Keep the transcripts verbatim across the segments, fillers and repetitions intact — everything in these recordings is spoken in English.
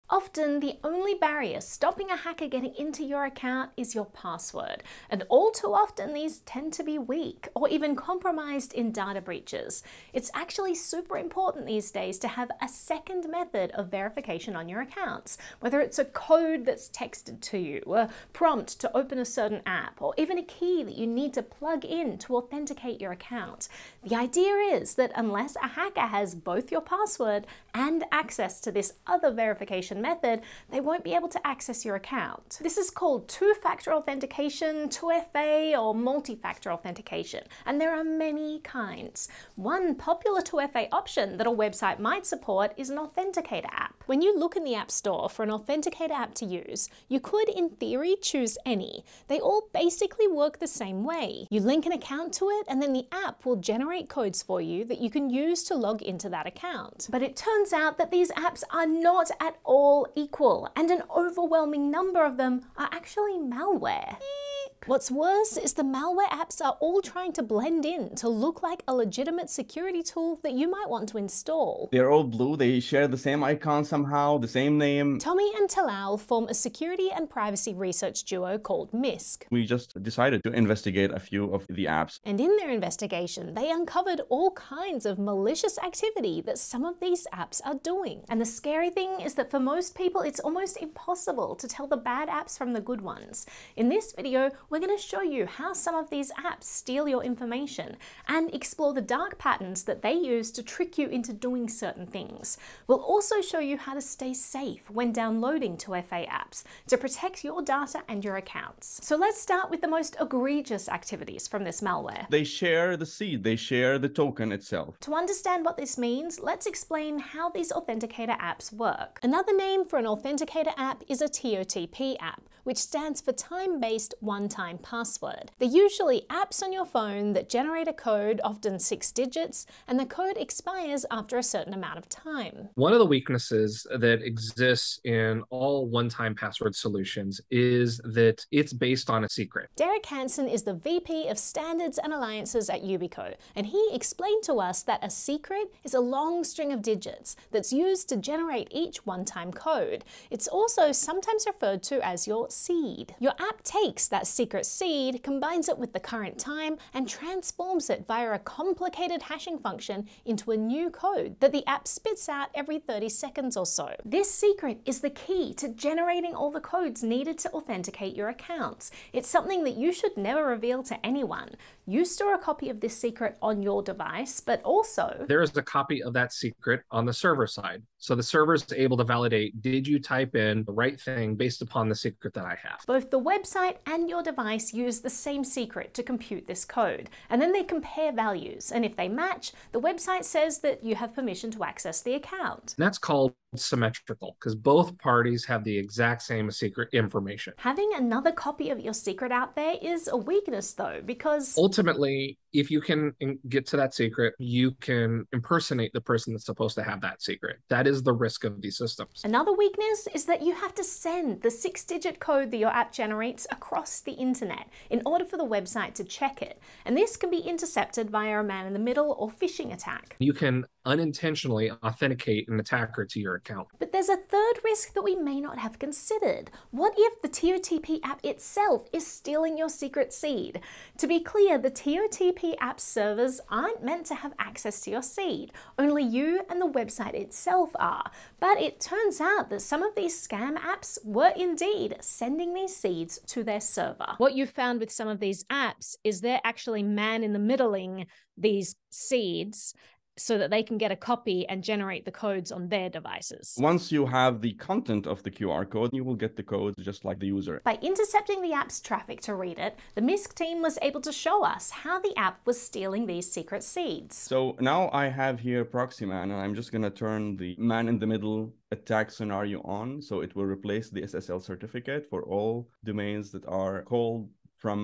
Often, the only barrier stopping a hacker getting into your account is your password, and all too often these tend to be weak or even compromised in data breaches. It's actually super important these days to have a second method of verification on your accounts, whether it's a code that's texted to you, a prompt to open a certain app, or even a key that you need to plug in to authenticate your account. The idea is that unless a hacker has both your password and access to this other verification method, they won't be able to access your account. This is called two-factor authentication, two F A, or multi-factor authentication, and there are many kinds. One popular two F A option that a website might support is an Authenticator app. When you look in the App Store for an Authenticator app to use, you could, in theory, choose any. They all basically work the same way. You link an account to it, and then the app will generate codes for you that you can use to log into that account. But it turns out that these apps are not at all equal, and an overwhelming number of them are actually malware. What's worse is the malware apps are all trying to blend in to look like a legitimate security tool that you might want to install. They're all blue, they share the same icon somehow, the same name. Tommy and Talal form a security and privacy research duo called Mysk. We just decided to investigate a few of the apps. And in their investigation, they uncovered all kinds of malicious activity that some of these apps are doing. And the scary thing is that for most people, it's almost impossible to tell the bad apps from the good ones. In this video, we're going to show you how some of these apps steal your information and explore the dark patterns that they use to trick you into doing certain things. We'll also show you how to stay safe when downloading two F A apps to protect your data and your accounts. So let's start with the most egregious activities from this malware. They share the seed, they share the token itself. To understand what this means, let's explain how these Authenticator apps work. Another name for an Authenticator app is a T O T P app, which stands for time-based one-time password. They're usually apps on your phone that generate a code, often six digits, and the code expires after a certain amount of time. One of the weaknesses that exists in all one-time password solutions is that it's based on a secret. Derek Hansen is the V P of Standards and Alliances at Yubico, and he explained to us that a secret is a long string of digits that's used to generate each one-time code. It's also sometimes referred to as your seed. Your app takes that secret seed, combines it with the current time, and transforms it via a complicated hashing function into a new code that the app spits out every thirty seconds or so. This secret is the key to generating all the codes needed to authenticate your accounts. It's something that you should never reveal to anyone. You store a copy of this secret on your device, but also there is a copy of that secret on the server side. So the server is able to validate, did you type in the right thing based upon the secret that I have? Both the website and your device use the same secret to compute this code, and then they compare values, and if they match, the website says that you have permission to access the account. And that's called symmetrical, because both parties have the exact same secret information. Having another copy of your secret out there is a weakness though, because ultimately, if you can get to that secret, you can impersonate the person that's supposed to have that secret. That is the risk of these systems. Another weakness is that you have to send the six-digit code that your app generates across the internet in order for the website to check it. And this can be intercepted via a man-in-the-middle or phishing attack. You can unintentionally authenticate an attacker to your account. But there's a third risk that we may not have considered. What if the T O T P app itself is stealing your secret seed? To be clear, the T O T P app servers aren't meant to have access to your seed. Only you and the website itself are. But it turns out that some of these scam apps were indeed sending these seeds to their server. What you found with some of these apps is they're actually man-in-the-middling these seeds so that they can get a copy and generate the codes on their devices. Once you have the content of the Q R code, you will get the code just like the user. By intercepting the app's traffic to read it, the Mysk team was able to show us how the app was stealing these secret seeds. So now I have here Proxyman, and I'm just going to turn the man-in-the-middle attack scenario on, so it will replace the S S L certificate for all domains that are called from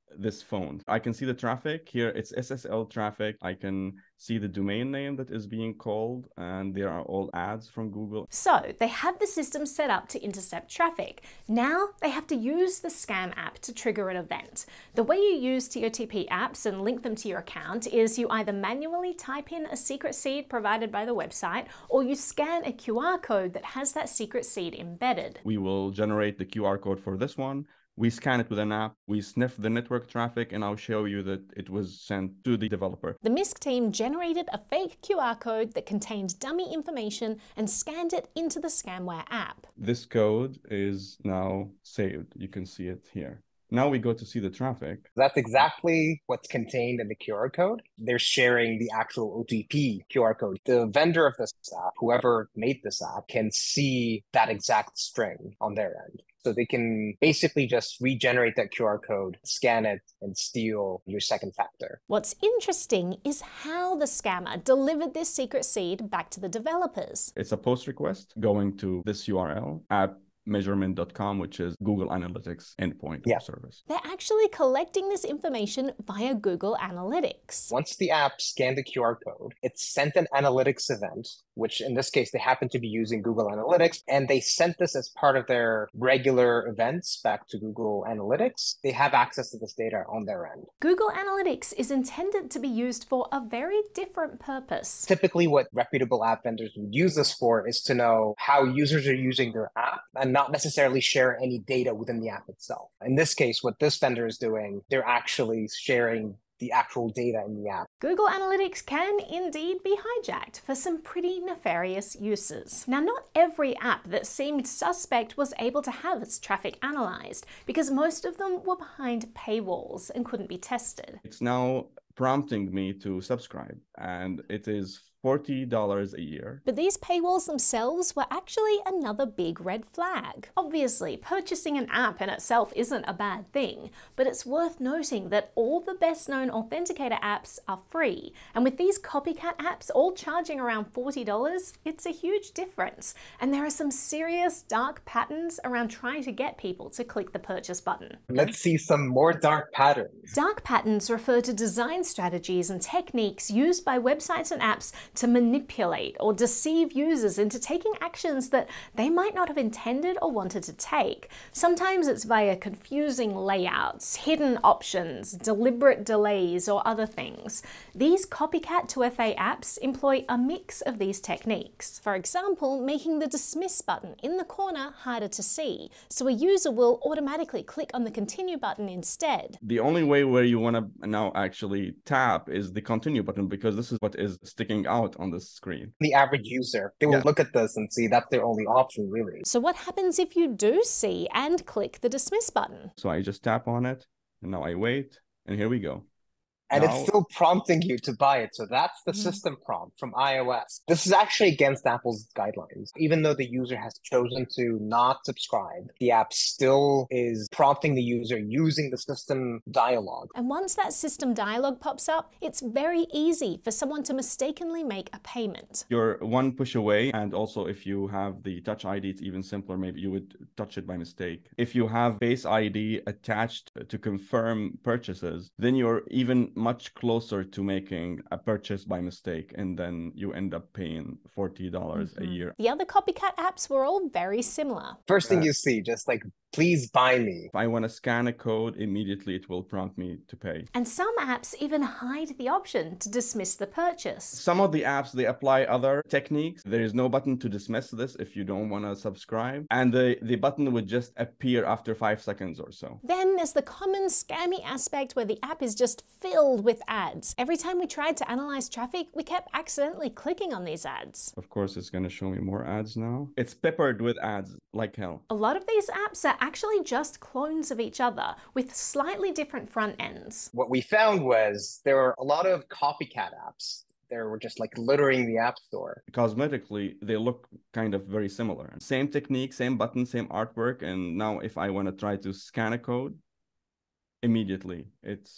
this phone. I can see the traffic here. It's S S L traffic. I can see the domain name that is being called, and there are all ads from Google. So they have the system set up to intercept traffic. Now they have to use the scam app to trigger an event. The way you use T O T P apps and link them to your account is you either manually type in a secret seed provided by the website, or you scan a Q R code that has that secret seed embedded. We will generate the Q R code for this one. We scan it with an app, we sniff the network traffic, and I'll show you that it was sent to the developer. The Mysk team generated a fake Q R code that contained dummy information and scanned it into the scamware app. This code is now saved. You can see it here. Now we go to see the traffic. That's exactly what's contained in the Q R code. They're sharing the actual O T P Q R code. The vendor of this app, whoever made this app, can see that exact string on their end. So they can basically just regenerate that Q R code, scan it, and steal your second factor. What's interesting is how the scammer delivered this secret seed back to the developers. It's a post request going to this U R L, app measurement dot com, which is Google Analytics endpoint yeah. service. They're actually collecting this information via Google Analytics. Once the app scanned the Q R code, it sent an analytics event, which in this case, they happen to be using Google Analytics, and they sent this as part of their regular events back to Google Analytics. They have access to this data on their end. Google Analytics is intended to be used for a very different purpose. Typically, what reputable app vendors would use this for is to know how users are using their app and not necessarily share any data within the app itself. In this case, what this vendor is doing, they're actually sharing the actual data in the app. Google Analytics can indeed be hijacked for some pretty nefarious uses. Now, not every app that seemed suspect was able to have its traffic analyzed, because most of them were behind paywalls and couldn't be tested. It's now prompting me to subscribe, and it is forty dollars a year. But these paywalls themselves were actually another big red flag. Obviously, purchasing an app in itself isn't a bad thing, but it's worth noting that all the best-known Authenticator apps are free, and with these copycat apps all charging around forty dollars, it's a huge difference. And there are some serious dark patterns around trying to get people to click the purchase button. Let's see some more dark patterns. Dark patterns refer to design strategies and techniques used by websites and apps to manipulate or deceive users into taking actions that they might not have intended or wanted to take. Sometimes it's via confusing layouts, hidden options, deliberate delays, or other things. These copycat two F A apps employ a mix of these techniques. For example, making the dismiss button in the corner harder to see, so a user will automatically click on the continue button instead. The only way where you want to now actually tap is the continue button, because this is what is sticking out on the screen. The average user, they will yeah. look at this and see that's their only option, really. So what happens if you do see and click the dismiss button? So I just tap on it, and now I wait, and here we go. And now, it's still prompting you to buy it. So that's the mm-hmm. system prompt from iOS. This is actually against Apple's guidelines. Even though the user has chosen to not subscribe, the app still is prompting the user using the system dialog. And once that system dialog pops up, it's very easy for someone to mistakenly make a payment. You're one push away. And also if you have the Touch I D, it's even simpler. Maybe you would touch it by mistake. If you have Face I D attached to confirm purchases, then you're even much closer to making a purchase by mistake, and then you end up paying forty dollars mm-hmm. a year. The other copycat apps were all very similar. First thing uh, you see, just like, please buy me. If I want to scan a code, immediately it will prompt me to pay. And some apps even hide the option to dismiss the purchase. Some of the apps, they apply other techniques. There is no button to dismiss this if you don't want to subscribe. And the, the button would just appear after five seconds or so. Then there's the common scammy aspect where the app is just filled with ads. Every time we tried to analyze traffic, we kept accidentally clicking on these ads. Of course, it's going to show me more ads now. It's peppered with ads like hell. A lot of these apps are actually just clones of each other with slightly different front ends. What we found was there were a lot of copycat apps. They were just like littering the app store. Cosmetically, they look kind of very similar. Same technique, same button, same artwork. And now if I want to try to scan a code, immediately it's uh,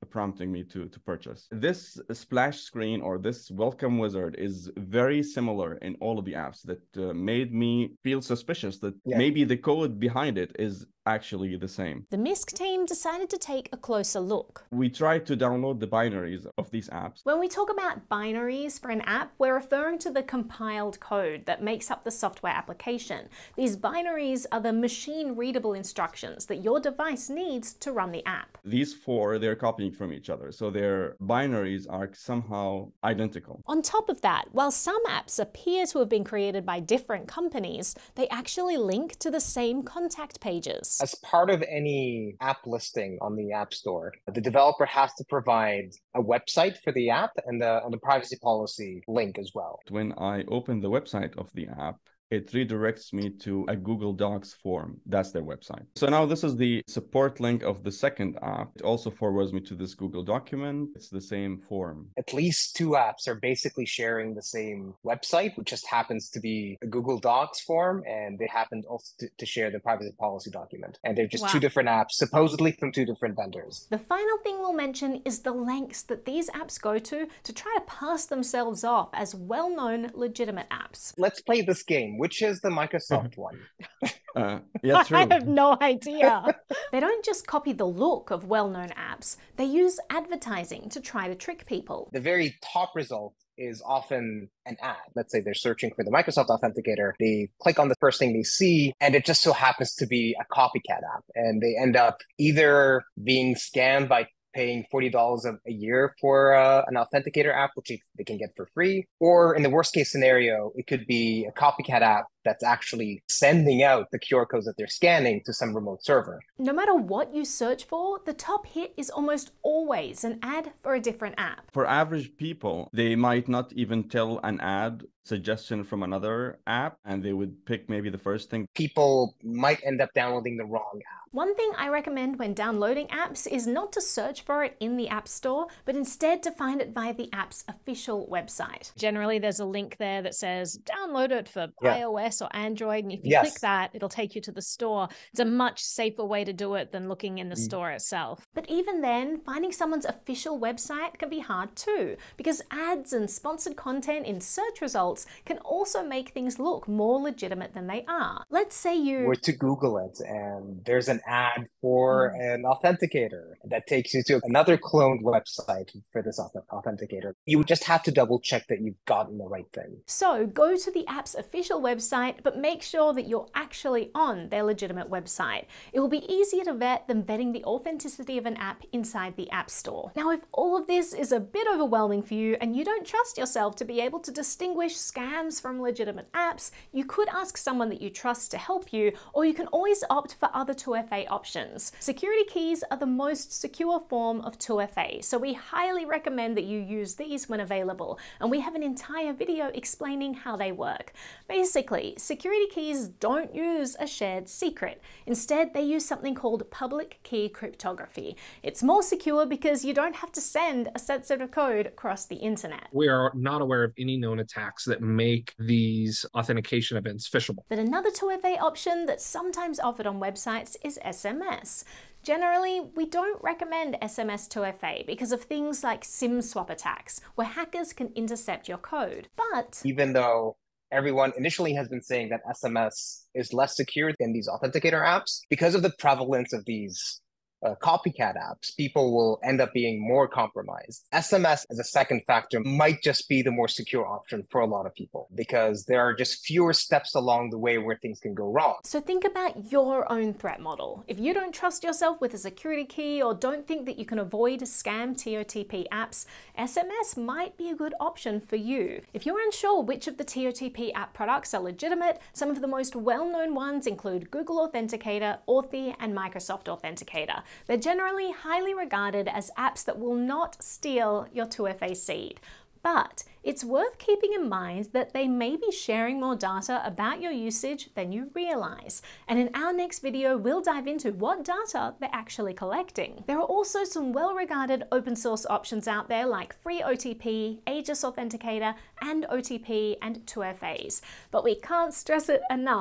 prompting me to, to purchase. This splash screen or this welcome wizard is very similar in all of the apps that uh, made me feel suspicious that yeah. maybe the code behind it is actually the same. The Mysk team decided to take a closer look. We tried to download the binaries of these apps. When we talk about binaries for an app, we're referring to the compiled code that makes up the software application. These binaries are the machine-readable instructions that your device needs to run the app. These four, they're copying from each other, so their binaries are somehow identical. On top of that, while some apps appear to have been created by different companies, they actually link to the same contact pages. As part of any app listing on the App Store, the developer has to provide a website for the app and the, and the privacy policy link as well. When I open the website of the app, it redirects me to a Google Docs form. That's their website. So now this is the support link of the second app. It also forwards me to this Google document. It's the same form. At least two apps are basically sharing the same website, which just happens to be a Google Docs form, and they happen also to, to share the privacy policy document. And they're just wow. two different apps, supposedly from two different vendors. The final thing we'll mention is the lengths that these apps go to to try to pass themselves off as well-known legitimate apps. Let's play this game. Which is the Microsoft one? Uh, yeah, true. I have no idea. They don't just copy the look of well-known apps, they use advertising to try to trick people. The very top result is often an ad. Let's say they're searching for the Microsoft Authenticator. They click on the first thing they see, and it just so happens to be a copycat app. And they end up either being scammed by paying forty dollars a year for uh, an Authenticator app, which they can get for free. Or in the worst case scenario, it could be a copycat app that's actually sending out the Q R codes that they're scanning to some remote server. No matter what you search for, the top hit is almost always an ad for a different app. For average people, they might not even tell an ad suggestion from another app, and they would pick maybe the first thing. People might end up downloading the wrong app. One thing I recommend when downloading apps is not to search for it in the App Store, but instead to find it via the app's official website. Generally, there's a link there that says download it for yeah. iOS or Android, and if you yes. click that, it'll take you to the store. It's a much safer way to do it than looking in the mm. store itself. But even then, finding someone's official website can be hard too, because ads and sponsored content in search results can also make things look more legitimate than they are. Let's say you were to Google it and there's an ad for mm. an authenticator that takes you to another cloned website for this authenticator. You would just have to double check that you've gotten the right thing. So go to the app's official website, but make sure that you're actually on their legitimate website. It will be easier to vet than vetting the authenticity of an app inside the App Store. Now, if all of this is a bit overwhelming for you and you don't trust yourself to be able to distinguish scams from legitimate apps, you could ask someone that you trust to help you, or you can always opt for other two F A options. Security keys are the most secure form of two F A, so we highly recommend that you use these when available, and we have an entire video explaining how they work. Basically, security keys don't use a shared secret. Instead, they use something called public key cryptography. It's more secure because you don't have to send a sensitive code across the internet. We are not aware of any known attacks that make these authentication events phishable. But another two F A option that's sometimes offered on websites is S M S. Generally, we don't recommend S M S two F A because of things like SIM swap attacks, where hackers can intercept your code. But even though everyone initially has been saying that S M S is less secure than these authenticator apps, because of the prevalence of these Uh, copycat apps, people will end up being more compromised. S M S as a second factor might just be the more secure option for a lot of people because there are just fewer steps along the way where things can go wrong. So think about your own threat model. If you don't trust yourself with a security key or don't think that you can avoid scam T O T P apps, S M S might be a good option for you. If you're unsure which of the T O T P app products are legitimate, some of the most well-known ones include Google Authenticator, Authy, and Microsoft Authenticator. They're generally highly regarded as apps that will not steal your two F A seed. But it's worth keeping in mind that they may be sharing more data about your usage than you realize. And in our next video, we'll dive into what data they're actually collecting. There are also some well-regarded open source options out there like free O T P, Aegis Authenticator, and O T P and two F As. But we can't stress it enough.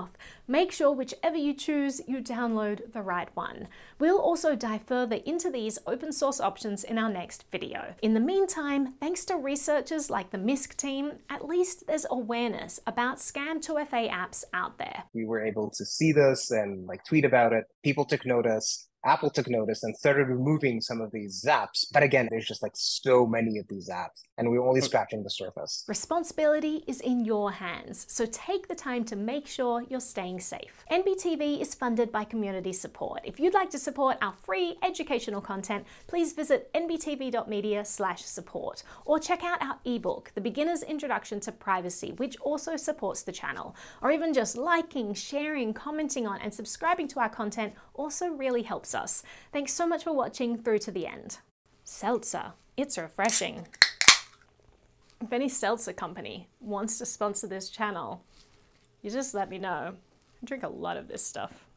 Make sure whichever you choose, you download the right one. We'll also dive further into these open source options in our next video. In the meantime, thanks to researchers like the Mysk team, at least there's awareness about scam two F A apps out there. We were able to see this and like tweet about it. People took notice. Apple took notice and started removing some of these apps. But again, there's just like so many of these apps, and we're only scratching the surface. Responsibility is in your hands, so take the time to make sure you're staying safe. N B T V is funded by community support. If you'd like to support our free educational content, please visit n b t v dot media slash support, or check out our ebook, The Beginner's Introduction to Privacy, which also supports the channel. Or even just liking, sharing, commenting on, and subscribing to our content also really helps us. Thanks so much for watching through to the end. Seltzer, it's refreshing. If any seltzer company wants to sponsor this channel, you just let me know. I drink a lot of this stuff.